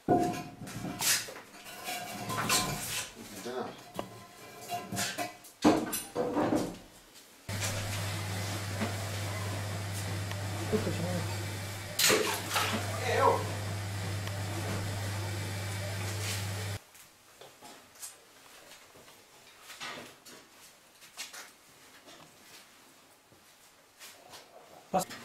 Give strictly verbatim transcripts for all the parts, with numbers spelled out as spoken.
Tutto ce n'è. Eh, oh! Basta.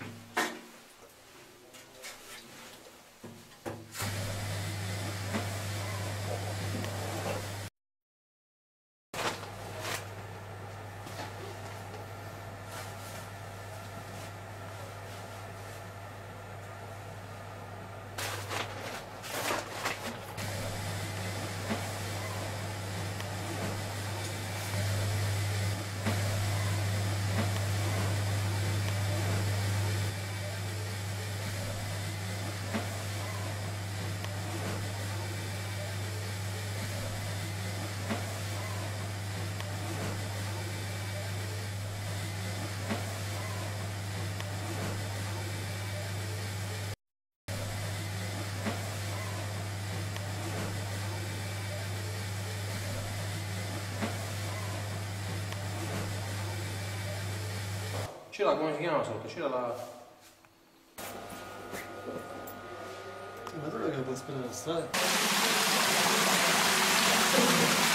C'era, come si chiama sotto? C'era la... Ma tu che puoi aspettare la strada?